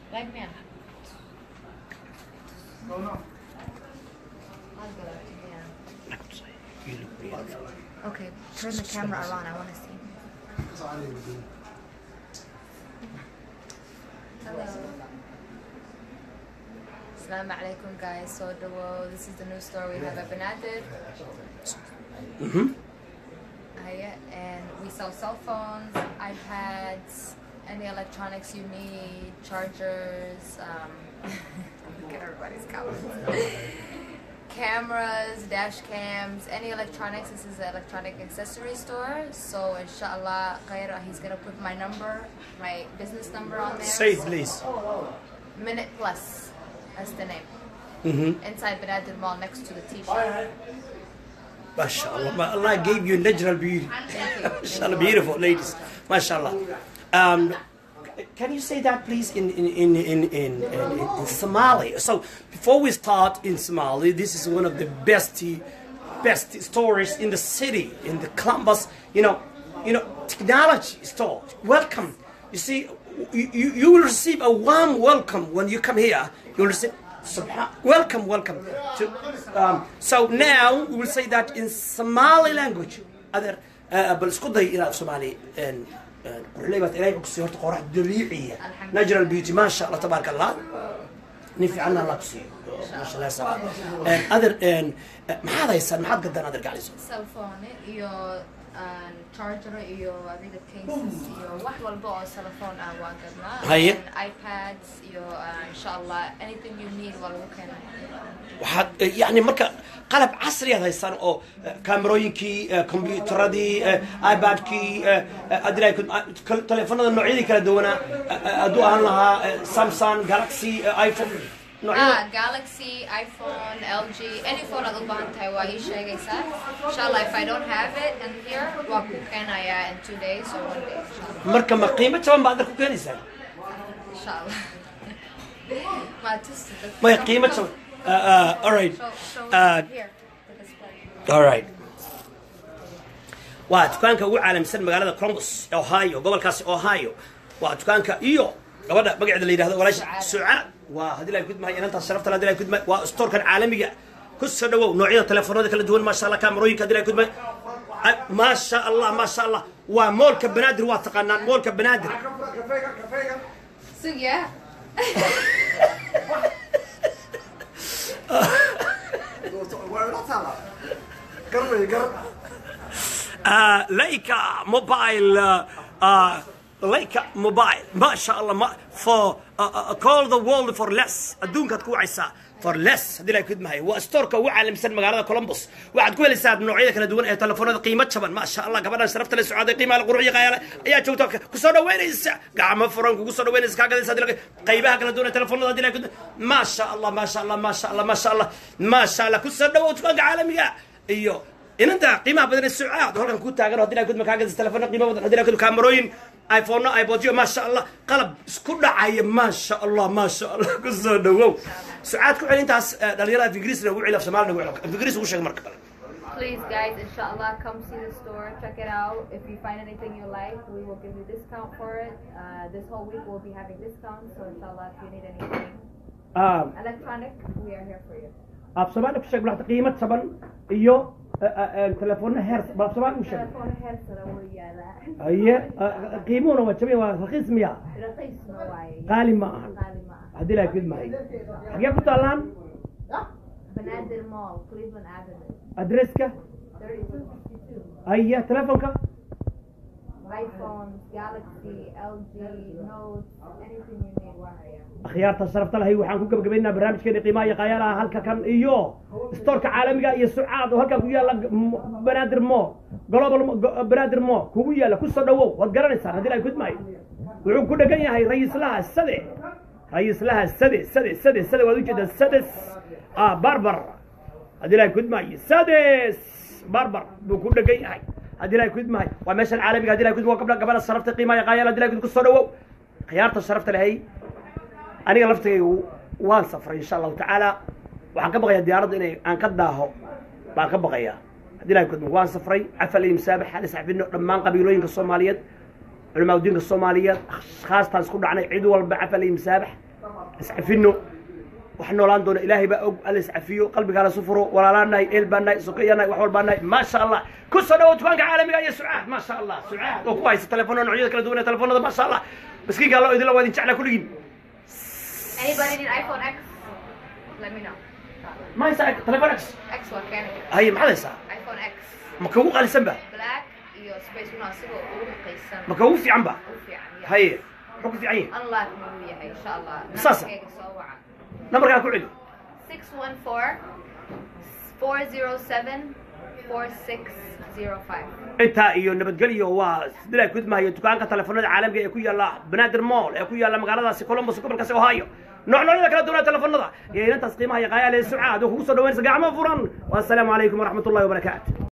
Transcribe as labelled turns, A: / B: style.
A: Like me. No, no. I'll go out, yeah.
B: You look beautiful.
A: Okay, turn the camera around. I want to see. Hello. Assalamu alaikum, guys. So, this is the new store. We have a Benadir. And we sell cell phones, iPads, any electronics you need, chargers. Look at everybody's comments. Cameras, dash cams, any electronics. This is an electronic accessory store. So inshallah, Khaira, he's gonna put my number, my business number on there.
B: Say it, please.
A: Minute Plus, that's the name. Inside Benadir Mall, next to the T-shirt.
B: MashaAllah, Allah gave you natural beauty. MashaAllah, beautiful ladies. MashaAllah. Can you say that, please, in Somali? So before we start in Somali, this is one of the best stores in the city, in the Columbus. You know, technology store. Welcome. You see, you will receive a warm welcome when you come here. You will receive. Welcome. So now we will say that in Somali language. Other, but Sheekada in Somali and قريبات إلهي بكسي هرت قرح دبيعية نجر البيوتي ما شاء الله تبارك الله نفع عنا الله بكسي ما شاء الله سوا other ما هذا يصير ما حد قدر هذا القاعد يصير
A: سلفون إيو charger إيو هذيك cases إيو واحد والبعض سلفون واقدنا
B: هاي
A: iPads إيو إن شاء الله anything you need والله كان
B: واحد يعني مركب قلب عصري هذا يصير أو كاميروينكي كمبيوتر دي آيباد كي أدري كنت تلفون النوعية دي كلا دونا أدوها لها سامسونج جالكسي آيفون
A: Galaxy, iPhone, LG, any phone that will be on Taiwan, inshallah, if I don't have it in here, what can I in 2 days or 1 day, inshallah.
B: مركب ما قيمة كمان بعد كوكان يصير.
A: Inshallah.
B: ما قيمة all right.
A: Here, the display.
B: All right. Dukaanka ugu caalamsan magaalada Columbus, Ohio, gobolkaas Ohio. Dukaanka iyo gabadha magaceeda la yiraahdo walaasha Sucaad. hadii la gudmahay inanta sharafta la hadii la gudmahay waa storekan caalamiga ku soo dhawow noocyada telefoonada kala duwan ma sha Allah kaamirooyinka hadii la gudmahay ma sha Allah waa moolka Benadir waa taqaanaan moolka Benadir
A: Sugiya
B: Leica mobile ما شاء الله for call the world for less أدونك تكون عيسى for less هذي لا يكون معي وأستورك وعلى مثل مقالة كولومبوس وعد كل ساعة نوعية كلا دون تلفونات قيمة شبان ما شاء الله قبل شرفت للسعودية قيمة القروية قايلة يا شوتك كسرنا وين الساعة قاعد فرنك كسرنا وين الساعة قاعد يصير قيمها كلا دون تلفونات هذي لا يكون ما شاء الله كسرنا وتبقى عالمية أيوه إن أنت قيمة بدل السعاد هلا كنت تاجر هذي لا يكون مكان تلفونات قيمة هذي لا يكون كاميروين ايفون ايبوديو ما شاء الله قلب اسكو دعايه ما شاء الله كسو دhow سعاد ku celintaas dhalinyarada Ingiriis lagu celiyo Soomaali lagu celiyo Ingiriis ugu sheeg marka
A: Please guys, inshallah, come see the store, check it out. If you find anything you like, we will give you discount for it. This whole week we'll be having discounts, so inshallah if you need anything electronic, we are here for you.
B: Soomaali ku sheeg waxa qiimad saban iyo telefoon heer bal Soomaali ku sheeg
A: telefoon heer sare oo yaala
B: قيمونه وجميع رخيص مياه
A: رخيص نواي
B: غالي ما هدي لك قد معي حقيقة كنت الآن
A: بنادر مول كليفلاند افنيو
B: أدرسك
A: 3252
B: أيه تلفونك
A: ايفون جالكسي LG نوت anything you need وهي
B: خيارة شرفت لها هي وحنكون قبلنا برنامج كده قيمة يقايلها هلك كان إيوه ستورك عالمي يا سعاد وهلك ويا بنادر مو جلوبال بنادر مو كويا لا كل صدوا وقرن صار هذي لا يكون معي وعون كده جاي هاي رئيس لها السدس ويوجد السدس بربر هذي لا يكون معي سدس بربر بكل جاي هاي هذي لا يكون معي وماشي العالمي هذي لا يكون قبل صرفت قيمة يقايلها هذي لا يكون كل صدوا خيارة شرفت لها هي أنا لفتي وان سفر إن شاء الله تعالى وحن كبغي الديارة إني أنقضاها بان كبغيها هذي لا يكون وان سفري عفلي مسابح هذا سعفين لما قبيلوين الصوماليات علماء الدين الصوماليات خاصة تنسكون عن عيد والبعفلي مسابح اسعفينه وحنا لاندونا إلهي بقى أليس عفيو قلبك على صفره ولا لنا إلبنا سقينا وحول بنا ما شاء الله كل سنة وتوانك عالمي يا سعاد ما شاء الله سعاد وكويس التليفون نوعية كلا دونا تليفون هذا ما شاء الله بس كي قالوا إذا لو وادين شعنا كلين
A: Anybody need iPhone X? Let me know.
B: ما يساعد تليفون إكس
A: X what can it?
B: هاي ما هذا يساعد
A: iPhone X.
B: مكوف على سنبه
A: Black iyo space مناسب وقيسان.
B: مكوف في عنبه.
A: في عن.
B: هاي حكم في عين.
A: الله يكمل إن شاء الله.
B: ساسا. نمبر كان كله
A: 614-407-4605.
B: انت iyo nabadgelyo waa sidoo ku dmahay dukaanka telefoonada caalamka ee ku yaala Banaadir Mall ee ku yaala magaaladaasi Columbus gobolkaasi Ohio noocyada kala duwan telefoonada ee intaas qiimaha yaqaaya leh Sucaad oo kugu soo dhaweynaysa gacmo furan wa assalaamu alaykum wa rahmatullahi wa barakaatuh